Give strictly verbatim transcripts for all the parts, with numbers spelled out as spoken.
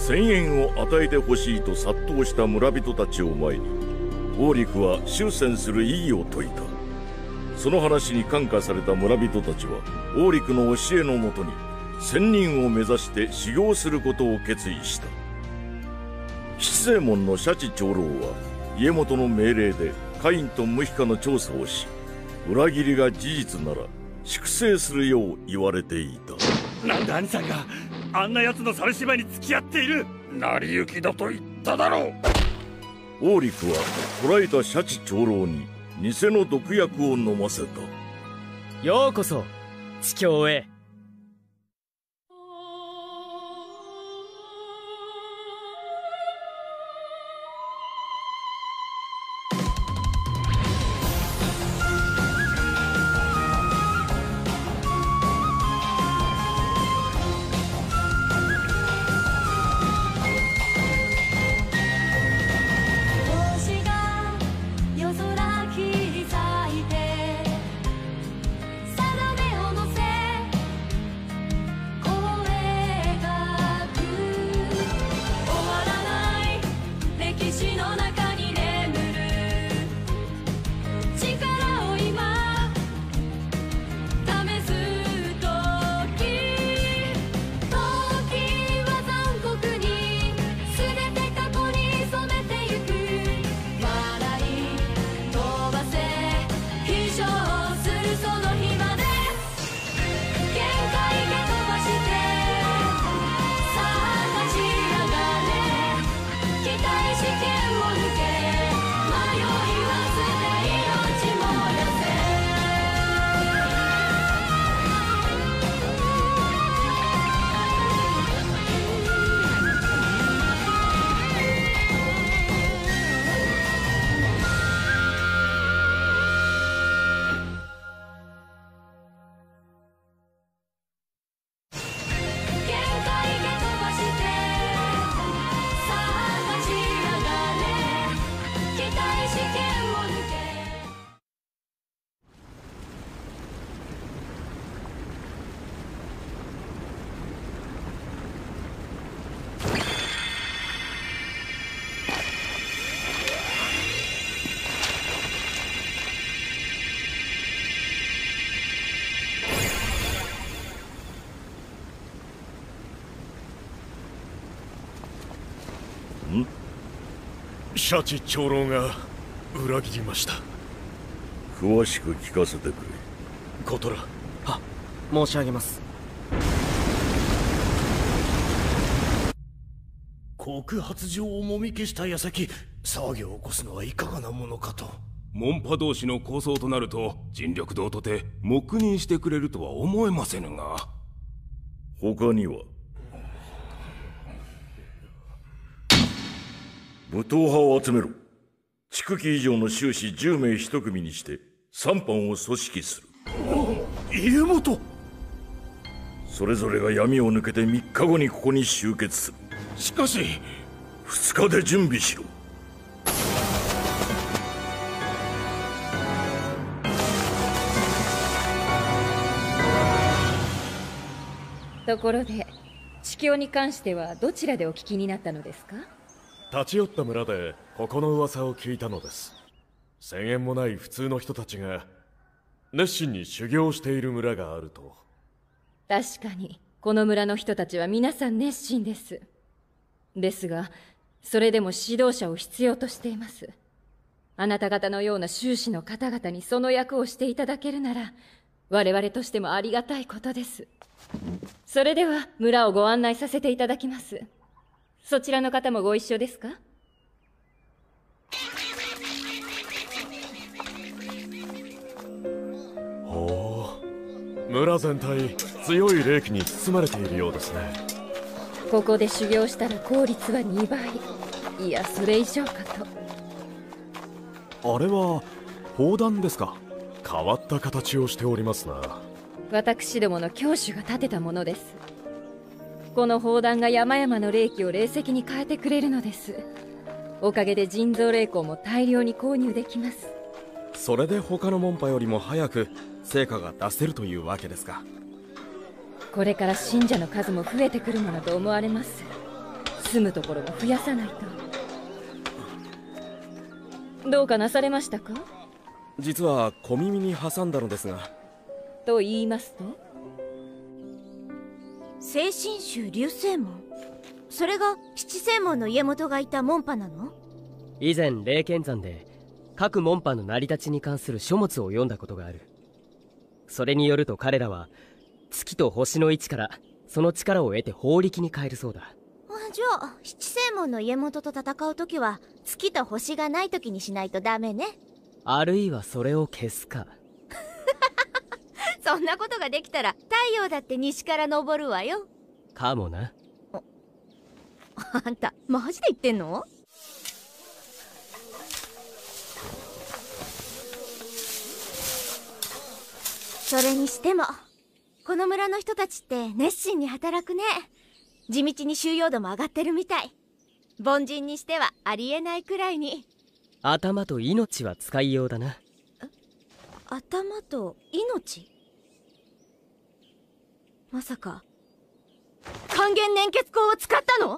せんえんを与えてほしいと殺到した村人たちを前に、王陸は終戦する意義を説いた。その話に感化された村人たちは王陸の教えのもとに仙人を目指して修行することを決意した。七正門のシャチ長老は家元の命令でカインとムヒカの調査をし、裏切りが事実なら粛清するよう言われていた。 なんで兄さんがあんな奴の猿芝居に付き合っている？成り行きだと言っただろう。 王陸は捕らえたシャチ長老に偽の毒薬を飲ませた。 ようこそ地境へ。 シャチ長老が裏切りました。 詳しく聞かせてくれ。 コトラ。 は、申し上げます。 告発状をもみ消した矢先、騒ぎを起こすのはいかがなものかと。 門派同士の抗争となると尽力道とて黙認してくれるとは思えませぬが。 他には？武闘派を集めろ。筑期以上の修士じゅうめい一組にして三班を組織する。 家元。 それぞれが闇を抜けてみっかごにここに集結する。 しかしふつかで準備しろ。 ところで地境に関してはどちらでお聞きになったのですか？ 立ち寄った村でここの噂を聞いたのです。せんえんもない普通の人たちが熱心に修行している村があると。 確かにこの村の人たちは皆さん熱心です。ですがそれでも指導者を必要としています。あなた方のような修士の方々にその役をしていただけるなら我々としてもありがたいことです。それでは村をご案内させていただきます。そちらの方もご一緒ですか？ ほう、村全体強い霊気に包まれているようですね。 ここで修行したら効率はにばい、いやそれ以上かと。あれは砲弾ですか？変わった形をしておりますな。 私どもの教主が建てたものです。この砲弾が山々の霊気を霊石に変えてくれるのです。おかげで人造霊光も大量に購入できます。 それで他の門派よりも早く成果が出せるというわけですか？ これから信者の数も増えてくるものと思われます。 住むところも増やさないと。どうかなされましたか？ 実は小耳に挟んだのですが。 と言いますと？ 聖神宗流星門、それが七星門の家元がいた門派なの？ 以前霊剣山で各門派の成り立ちに関する書物を読んだことがある。それによると彼らは月と星の位置からその力を得て法力に変えるそうだ。 あ、じゃあ七星門の家元と戦う時は月と星がない時にしないとダメね。 あるいはそれを消すか。 そんなことができたら太陽だって西から昇るわよ。 かもな。 あんたマジで言ってんの？それにしてもこの村の人たちって熱心に働くね。地道に収容度も上がってるみたい。凡人にしてはありえないくらいに。 頭と命は使いようだな。 頭と命？まさか還元粘血鋼を使ったの？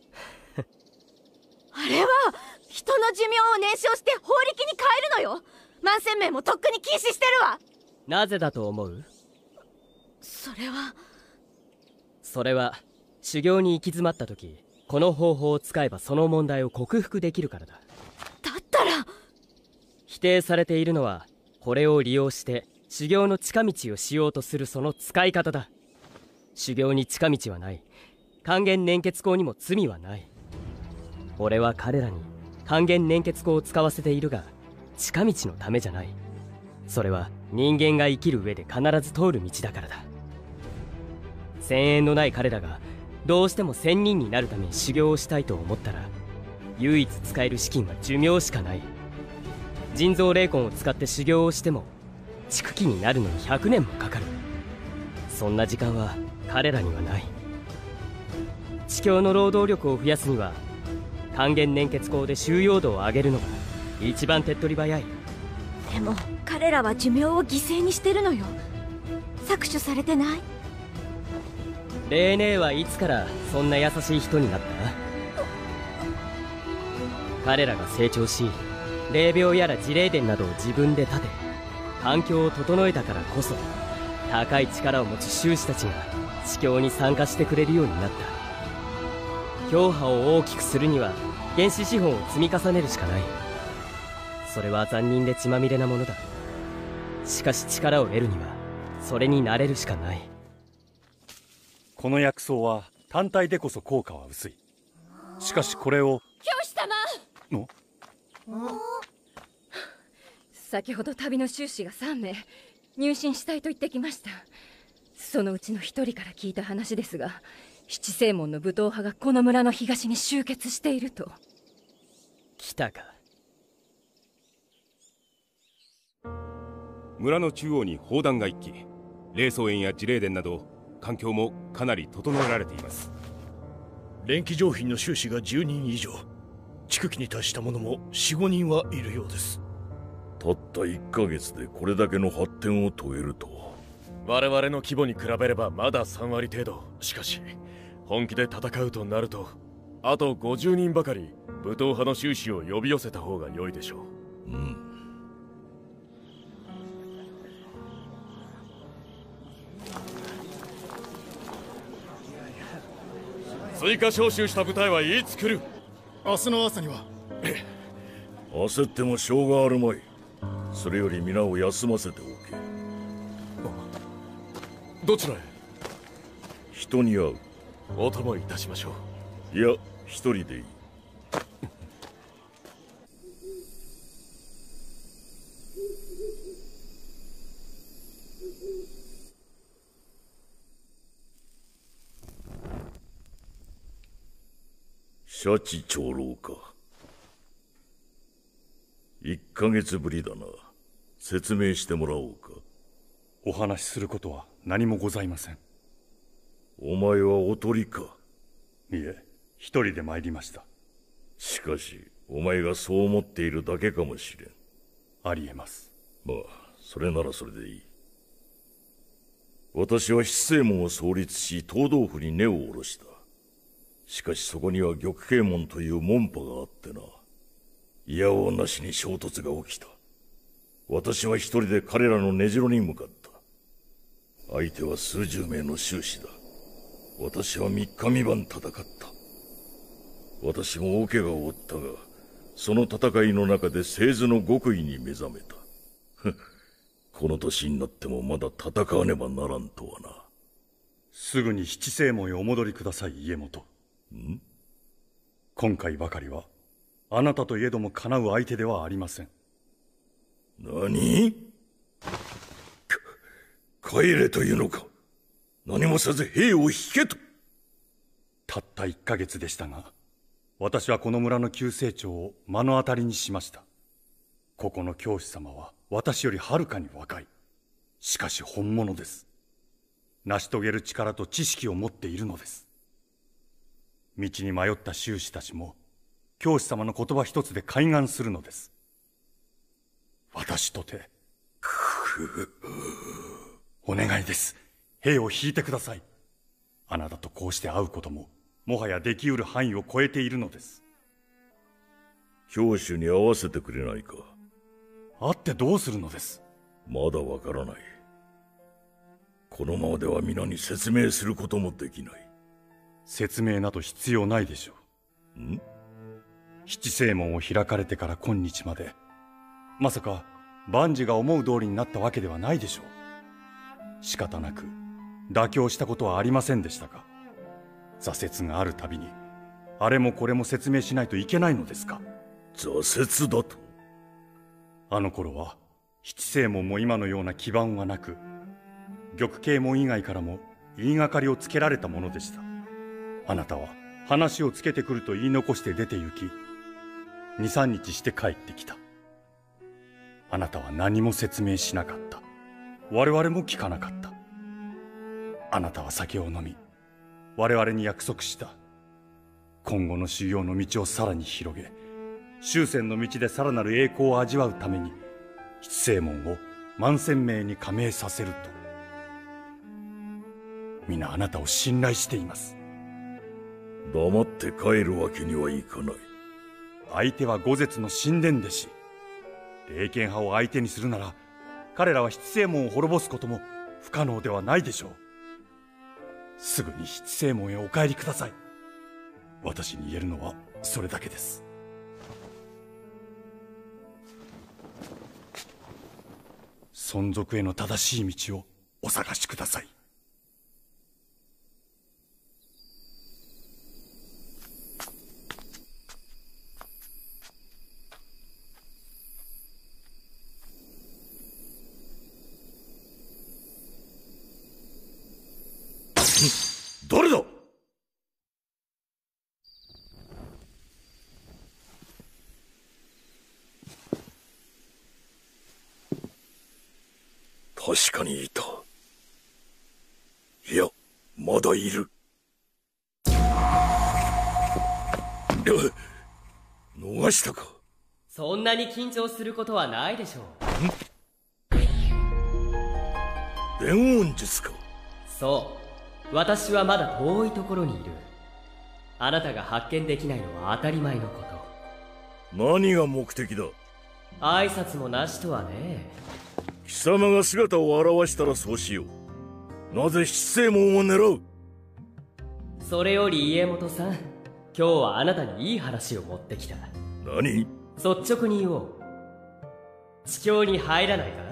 あれは人の寿命を燃焼して法力に変えるのよ。万千名もとっくに禁止してるわ。 なぜだと思う？ それはそれは修行に行き詰まった時、この方法を使えばその問題を克服できるからだ。 だったら否定されているのはこれを利用して修行の近道をしようとするその使い方だ。修行に近道はない。還元粘血鋼にも罪はない。俺は彼らに還元粘血鋼を使わせているが、近道のためじゃない。それは人間が生きる上で必ず通る道だからだ。千円のない彼らがどうしても仙人になるために修行をしたいと思ったら、唯一使える資金は寿命しかない。人造霊魂を使って修行をしても畜気になるのにひゃくねんもかかる。そんな時間は彼らにはない。地球の労働力を増やすには還元粘血鋼で収容度を上げるのが一番手っ取り早い。 でも彼らは寿命を犠牲にしてるのよ。搾取されてない？ レーネーはいつからそんな優しい人になった？彼らが成長し、霊廟やら自霊殿などを自分で建て環境を整えたからこそ、高い力を持つ修士たちが地球に参加してくれるようになった。教派を大きくするには原始資本を積み重ねるしかない。それは残忍で血まみれなものだ。しかし力を得るにはそれになれるしかない。 この薬草は単体でこそ効果は薄い。しかしこれを。 教師様の先ほど旅の修士がさんめい入信したいと言ってきました。そのうちのひとりから聞いた話ですが、七星門の武闘派がこの村の東に集結していると。 来たか。 村の中央に砲弾が一基、霊草園や自霊殿など環境もかなり整えられています。 錬金上品の修士がじゅうにん以上、畜気に達した者もよん、ごにんはいるようです。 たったいっかげつでこれだけの発展を遂げるとは。 我々の規模に比べればまださんわり程度。しかし本気で戦うとなると、あとごじゅうにんばかり武闘派の修士を呼び寄せた方が良いでしょう。 うん。 追加招集した部隊はいつ来る？ 明日の朝には。 焦ってもしょうがあるまい。それより皆を休ませておけ。 どちらへ？ 人に会う。 お供いたしましょう。いや、一人でいい。シャチ長老か。いっかげつぶりだな。説明してもらおうか。 お話しすることは何もございません。 お前はおとりか？ いえ、一人で参りました。 しかしお前がそう思っているだけかもしれん。 ありえます。 まあそれならそれでいい。私は七星門を創立し東道府に根を下ろした。 しかしそこには玉桂門という門派があってな。いやおうなしに衝突が起きた。私は一人で彼らの根城に向かった。相手は数十名の宗師だ。私は三日三晩戦った。私も大怪我を負ったが、その戦いの中で製図の極意に目覚めた。この年になってもまだ戦わねばならんとはな。 すぐに七星門へお戻りください、家元。 ん？ 今回ばかりはあなたといえどもかなう相手ではありません。 何？か帰れというのか。何もせず兵を引けと。 たった一ヶ月でしたが、私はこの村の急成長を目の当たりにしました。ここの教師様は私よりはるかに若い。しかし本物です。成し遂げる力と知識を持っているのです。道に迷った修士たちも教師様の言葉一つで開眼するのです。私とてお願いです。兵を引いてください。あなたとこうして会うことももはやできうる範囲を超えているのです。 教主に会わせてくれないか。 会ってどうするのです？ まだわからない。このままでは皆に説明することもできない。 説明など必要ないでしょう。 ん？ 七星門を開かれてから今日まで、まさか万事が思う通りになったわけではないでしょう。仕方なく妥協したことはありませんでしたか？挫折があるたびにあれもこれも説明しないといけないのですか？ 挫折だと？ あの頃は七星門も今のような基盤はなく、玉桂門以外からも言いがかりをつけられたものでした。あなたは話をつけてくると言い残して出て行き、二三日して帰ってきた。あなたは何も説明しなかった。我々も聞かなかった。あなたは酒を飲み、我々に約束した。今後の修行の道をさらに広げ、終戦の道でさらなる栄光を味わうために七星門を万千名に加盟させると。皆あなたを信頼しています。 黙って帰るわけにはいかない。 相手は五絶の神殿弟子。霊剣派を相手にするなら、彼らは七星門を滅ぼすことも不可能ではないでしょう。すぐに七星門へお帰りください。私に言えるのはそれだけです。存続への正しい道をお探しください。 誰だ？確かにいた。いや、まだいる。逃したか。 そんなに緊張することはないでしょう。伝音術か。 そう、私はまだ遠いところにいる。あなたが発見できないのは当たり前のこと。 何が目的だ？ 挨拶もなしとはね。 貴様が姿を現したらそうしよう。なぜ七星門を狙う？ それより家元さん、今日はあなたにいい話を持ってきた。 何？ 率直に言おう。地境に入らないか？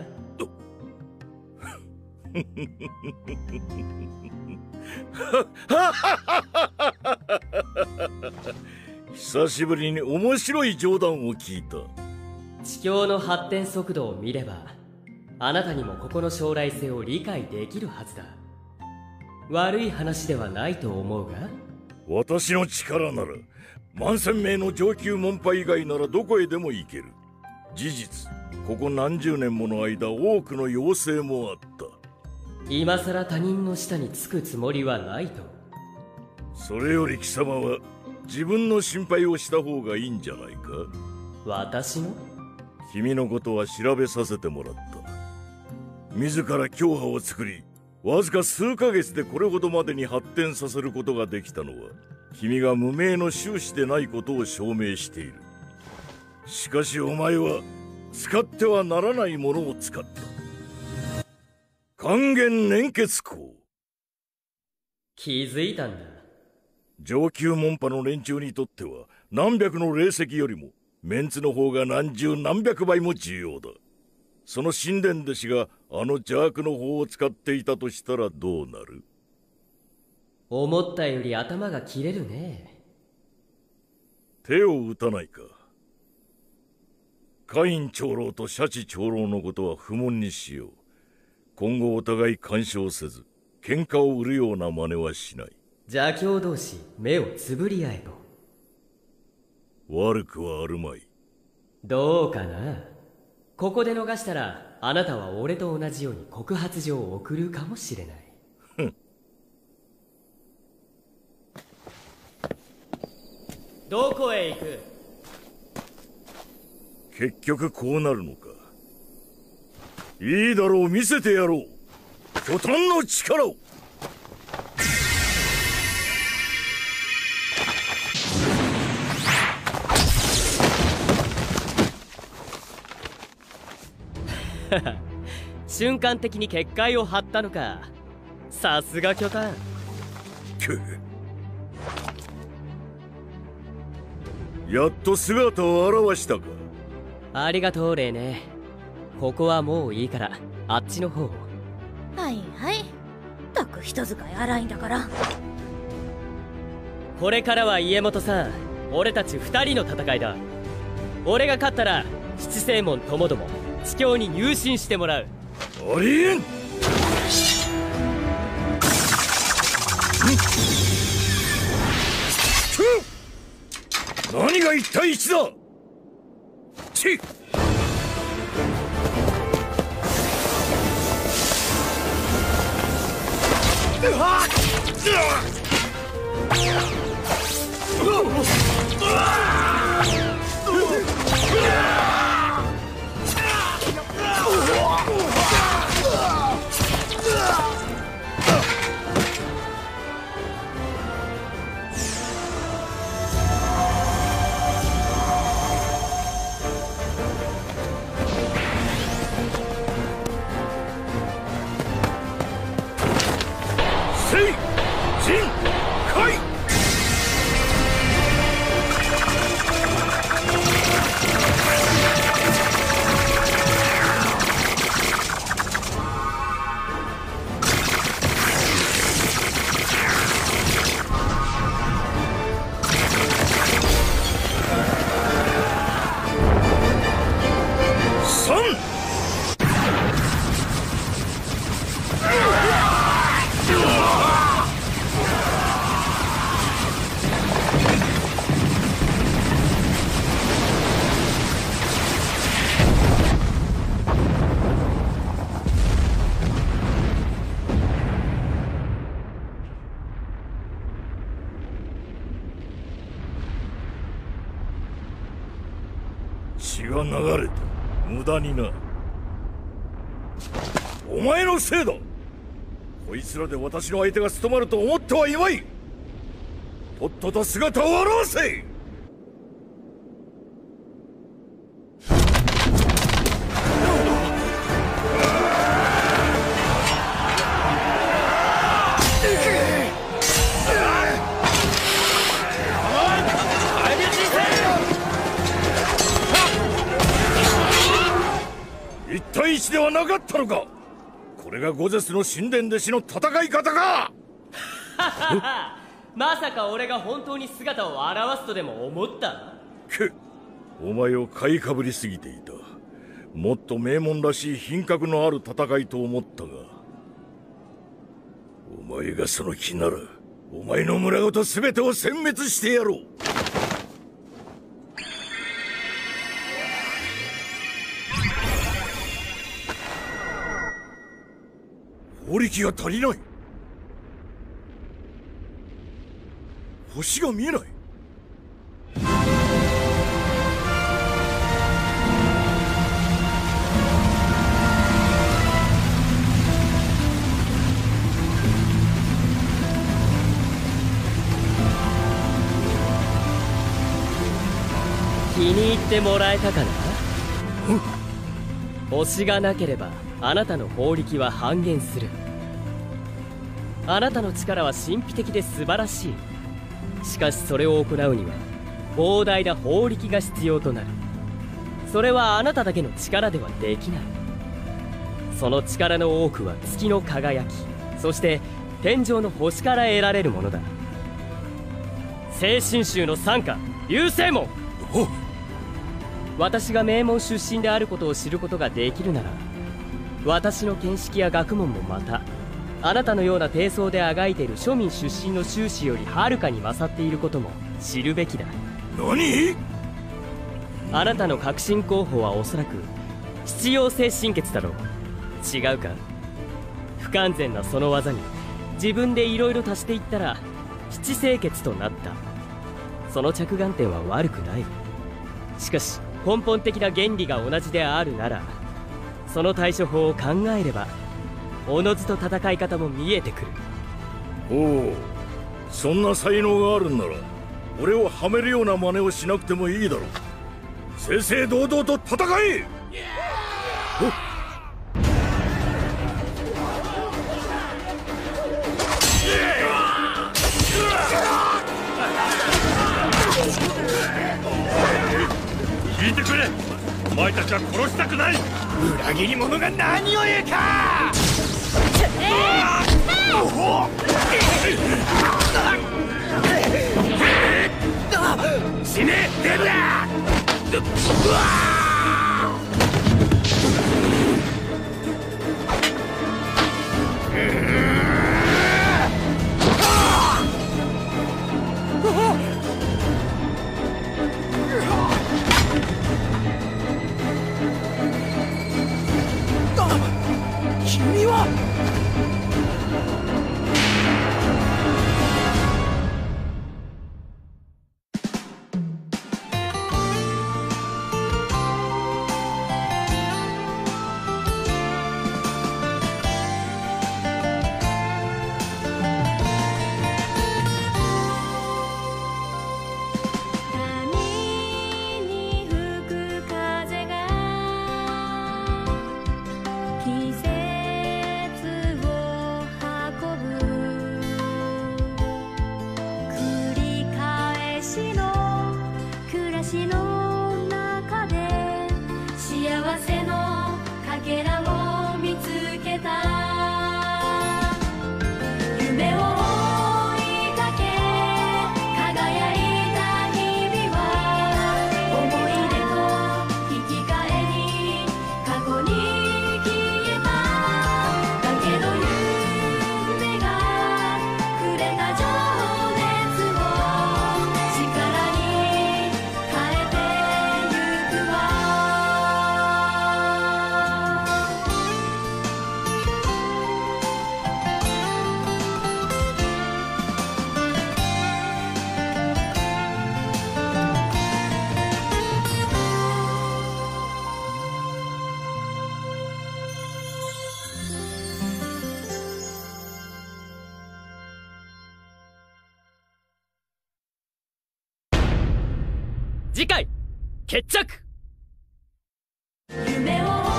久しぶりに面白い冗談を聞いた。 地境の発展速度を見れば、あなたにもここの将来性を理解できるはずだ。悪い話ではないと思うが。 私の力なら万千名の上級門派以外ならどこへでも行ける。事実ここ何十年もの間多くの妖精もあった。 今さら他人の下につくつもりはないと。 それより貴様は自分の心配をした方がいいんじゃないか。 私の？ 君のことは調べさせてもらった。自ら教派を作り、わずか数ヶ月でこれほどまでに発展させることができたのは君が無名の宗師でないことを証明している。しかしお前は使ってはならないものを使った。還元粘血鋼。 気づいたんだ。 上級門派の連中にとっては何百の霊石よりもメンツの方が何十何百倍も重要だ。その神殿弟子があの邪悪の方を使っていたとしたらどうなる？ 思ったより頭が切れるね。 手を打たないか。カイン長老とシャチ長老のことは不問にしよう。今後お互い干渉せず喧嘩を売るような真似はしない。 邪教同士目をつぶり合えろ。 悪くはあるまい。 どうかな。ここで逃したらあなたは俺と同じように告発状を送るかもしれない。 ふん。 どこへ行く？ 結局こうなるのか。いいだろう、見せてやろう。巨炭の力を。 瞬間的に結界を張ったのか。さすが巨炭。 やっと姿を現したか。 ありがとうレイネ。ここはもういいからあっちの方を。 はいはい。たく人使い荒いんだから。 これからは家元さん、俺たち二人の戦いだ。俺が勝ったら七星門ともども地境に入信してもらう。 ありえん。何が一対一だ。ちっ。うわっ。血が流れた。無駄にな。お前のせいだ。こいつらで私の相手が務まると思ってはいまい。とっとと姿を現せ。一対一ではなかったのか。これがゴゼスの神殿弟子の戦い方か。 まさか俺が本当に姿を現すとでも思った？ くっ、お前を買いかぶりすぎていた。もっと名門らしい品格のある戦いと思ったが、お前がその気ならお前の村ごと全てを殲滅してやろう。法力が足りない。星が見えない。 気に入ってもらえたかな。星がなければあなたの法力は半減する。あなたの力は神秘的で素晴らしい。しかしそれを行うには膨大な法力が必要となる。それはあなただけの力ではできない。その力の多くは月の輝き、そして天上の星から得られるものだ。青春宗の傘下流星門。私が名門出身であることを知ることができるなら、私の見識や学問もまたあなたのような低層であがいている庶民出身の修士よりはるかに勝っていることも知るべきだ。 何？ あなたの革新候補はおそらく七妖精神血だろう。違うか？不完全なその技に自分でいろいろ足していったら七清血となった。その着眼点は悪くない。しかし根本的な原理が同じであるなら、その対処法を考えればおのずと戦い方も見えてくる。 おお、そんな才能があるんなら俺をはめるような真似をしなくてもいいだろう。正々堂々と戦え。 聞いてくれ、お前たちは殺したくない。 裏切り者が何を言うか。死ねデブラ。君は次回決着。 夢を